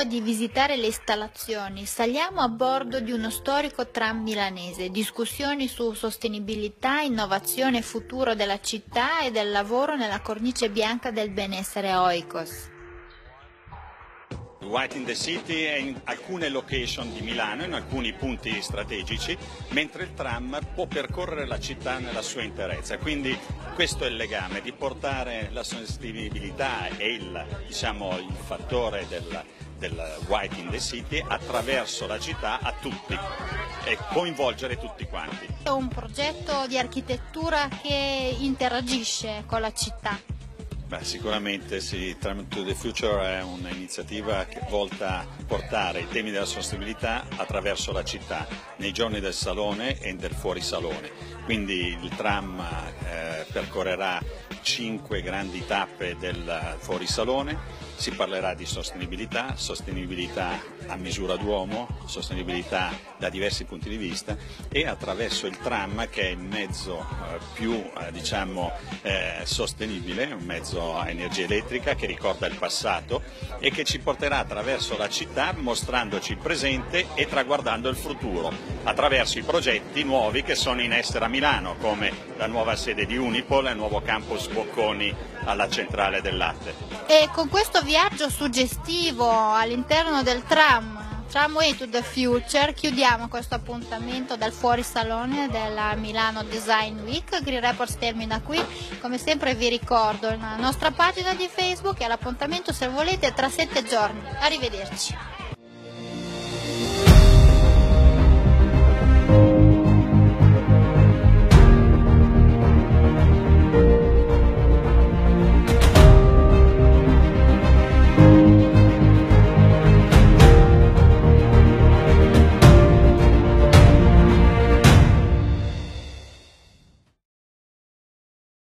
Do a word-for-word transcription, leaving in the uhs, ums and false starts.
momento di visitare le installazioni, saliamo a bordo di uno storico tram milanese, discussioni su sostenibilità, innovazione e futuro della città e del lavoro nella cornice bianca del benessere Oikos. White in the City è in alcune location di Milano, in alcuni punti strategici, mentre il tram può percorrere la città nella sua interezza. Quindi questo è il legame, di portare la sostenibilità e il, diciamo, il fattore del, del White in the City attraverso la città a tutti e coinvolgere tutti quanti. È un progetto di architettura che interagisce con la città. Beh, sicuramente sì, Tram to the Future è un'iniziativa volta a portare i temi della sostenibilità attraverso la città, nei giorni del salone e del fuorisalone. Quindi il tram eh, percorrerà cinque grandi tappe del fuorisalone, si parlerà di sostenibilità, sostenibilità a misura d'uomo, sostenibilità da diversi punti di vista e attraverso il tram, che è il mezzo eh, più eh, diciamo, eh, sostenibile, un mezzo a energia elettrica che ricorda il passato e che ci porterà attraverso la città mostrandoci il presente e traguardando il futuro attraverso i progetti nuovi che sono in essere a Milano, come la nuova sede di Unipol e il nuovo campus Bocconi alla centrale del latte. E con questo viaggio suggestivo all'interno del tram, Tramway to the Future, chiudiamo questo appuntamento dal fuorisalone della Milano Design Week. Green Reports termina qui, come sempre vi ricordo la nostra pagina di Facebook e l'appuntamento, se volete, tra sette giorni. Arrivederci.